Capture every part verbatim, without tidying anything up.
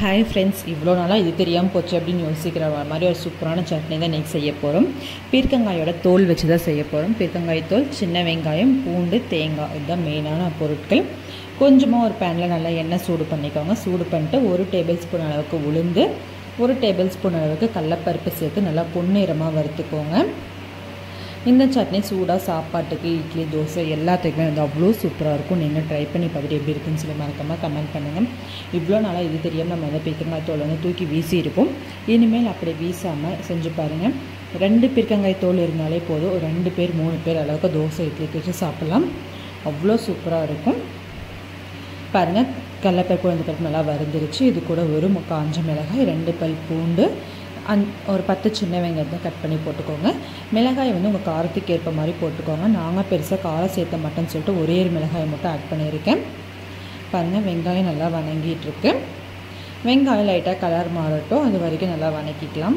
Hi friends, இவ்வளோ நாளாக இது தெரியாமல் போச்சு அப்படின்னு யோசிக்கிற மாதிரி ஒரு சூப்பரான சட்னி தான் இன்றைக்கி செய்ய போகிறோம். பீர்க்கங்காயோட தோல் வச்சு தான் செய்ய போகிறோம். பீர்க்கங்காய் தோல், சின்ன வெங்காயம், பூண்டு, தேங்காய், இதுதான் மெயினான பொருட்கள். கொஞ்சமாக ஒரு பேனில் நல்லா எண்ணெய் சூடு பண்ணிக்கோங்க. சூடு பண்ணிட்டு ஒரு டேபிள் ஸ்பூன் அளவுக்கு உளுந்து, ஒரு டேபிள் ஸ்பூன் அளவுக்கு கடலப்பருப்பு சேர்த்து நல்லா பொன்னிறமாக வறுத்துக்கோங்க. இந்த சட்னி சூடாக சாப்பாட்டுக்கு, இட்லி, தோசை எல்லாத்துக்குமே வந்து அவ்வளோ சூப்பராக இருக்கும். நீங்கள் ட்ரை பண்ணி பார்த்துட்டு எப்படி இருக்குன்னு சொல்லி மறக்காமல் கமெண்ட் பண்ணுங்கள். இவ்வளோ நாளாக இது தெரியாமல் நம்ம வந்து பீர்க்கங்காய் தோல் வந்து தூக்கி வீசி இருப்போம். இனிமேல் அப்படி வீசாமல் செஞ்சு பாருங்கள். ரெண்டு பீர்க்கங்காய் தோல் இருந்தாலே போதும், ஒரு ரெண்டு பேர் மூணு பேர் அளவுக்கு தோசை, இட்லிக்கு வச்சு சாப்பிட்லாம். அவ்வளோ சூப்பராக இருக்கும். பாருங்கள், கடலப்பருப்பு உளுந்து நல்லா வறுந்துருச்சு. இது கூட ஒரு காஞ்ச மிளகாய், ரெண்டு பல் பூண்டு, அந் ஒரு பத்து சின்ன வெங்காயத்தை கட் பண்ணி போட்டுக்கோங்க. மிளகாய் வந்து உங்கள் காரத்துக்கு ஏற்ப மாதிரி போட்டுக்கோங்க. நாங்கள் பெருசாக காரம் சேர்த்த மாட்டேன்னு சொல்லிட்டு ஒரே ஒரு மிளகாயை மட்டும் ஆட் பண்ணியிருக்கேன். பாருங்கள், வெங்காயம் நல்லா வணங்கிட்டுருக்கு. வெங்காயம் லைட்டாக கலர் மாறட்டும், அது வரைக்கும் நல்லா வணக்கிக்கலாம்.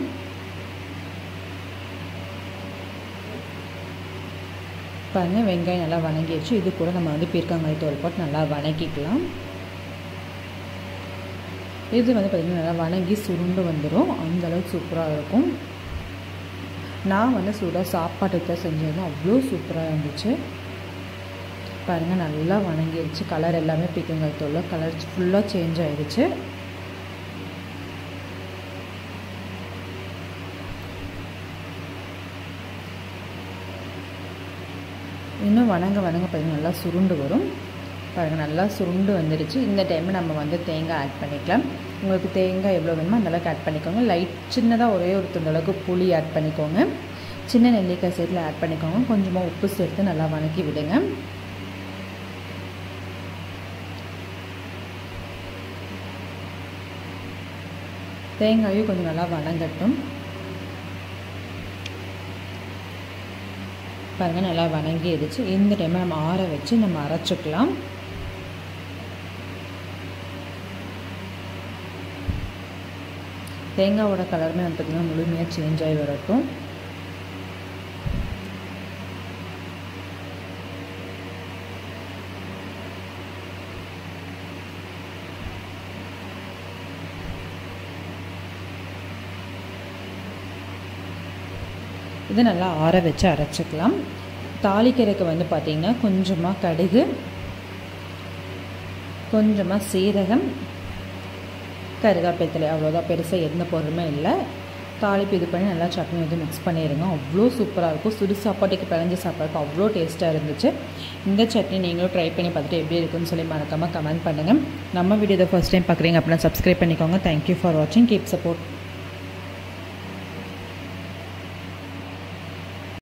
பாருங்கள், வெங்காயம் நல்லா வணங்கிடுச்சு. இது கூட நம்ம வந்து பீர்க்கங்காய் தோல் போட்டு நல்லா வணக்கிக்கலாம். இது வந்து பார்த்திங்கன்னா நல்லா வணங்கி சுருண்டு வந்துடும். அந்தளவுக்கு சூப்பராக இருக்கும். நான் வந்து சூடாக சாப்பாட்டுக்கு தான் செஞ்சிருந்தேன். அவ்வளோ சூப்பராக இருந்துச்சு. பாருங்கள், நல்லா வணங்கிடுச்சு. கலர் எல்லாமே பீர்க்கங்காய் தோல் கலர் ஃபுல்லாக சேஞ்ச் ஆகிடுச்சு. இன்னும் வணங்க வணங்க பார்த்திங்கன்னா நல்லா சுருண்டு வரும். பாருங்கள், நல்லா சுருண்டு வந்துடுச்சு. இந்த டைமில் நம்ம வந்து தேங்காய் ஆட் பண்ணிக்கலாம். உங்களுக்கு தேங்காய் எவ்வளோ வேணுமோ அந்தளவுக்கு ஆட் பண்ணிக்கோங்க. லைட் சின்னதாக ஒரே ஒரு துண்டளவுக்கு புளி ஆட் பண்ணிக்கோங்க. சின்ன நெல்லிக்காய் சேர்த்து ஆட் பண்ணிக்கோங்க. கொஞ்சமாக உப்பு சேர்த்து நல்லா வணக்கி விடுங்க. தேங்காயும் கொஞ்சம் நல்லா வணங்கட்டும். பாருங்கள், நல்லா வணங்கிடுச்சு. இந்த டைமில் நம்ம ஆற வச்சு நம்ம அரைச்சிக்கலாம். தேங்காயோட கலருமே வந்து பார்த்திங்கன்னா முழுமையாக சேஞ்ச் ஆகி வரட்டும். இது நல்லா ஆற வச்சு அரைச்சிக்கலாம். தாளிக்கிறதுக்கு வந்து பார்த்திங்கன்னா கொஞ்சமாக கடுகு, கொஞ்சமாக சீரகம், கருவேப்பிலை, அவ்வளோதான். பெருசாக எந்த பொருளுமே இல்லை. தாளிப்பு இது பண்ணி நல்லா சட்னி வந்து மிக்ஸ் பண்ணிடுங்க. அவ்வளோ சூப்பராக இருக்கும். சுடு சாப்பாட்டுக்கு பிழைஞ்சி சாப்பாடுக்கு அவ்வளோ டேஸ்ட்டாக இருந்துச்சு. இந்த சட்னி நீங்களும் ட்ரை பண்ணி பார்த்துட்டு எப்படி இருக்குன்னு சொல்லி மறக்காமல் கமெண்ட் பண்ணுங்கள். நம்ம வீடியோ ஃபர்ஸ்ட் டைம் பார்க்குறீங்க அப்படின்னா சப்ஸ்கிரைப் பண்ணிக்கோங்க. தேங்க்யூ ஃபார் வாட்சிங். Keep support.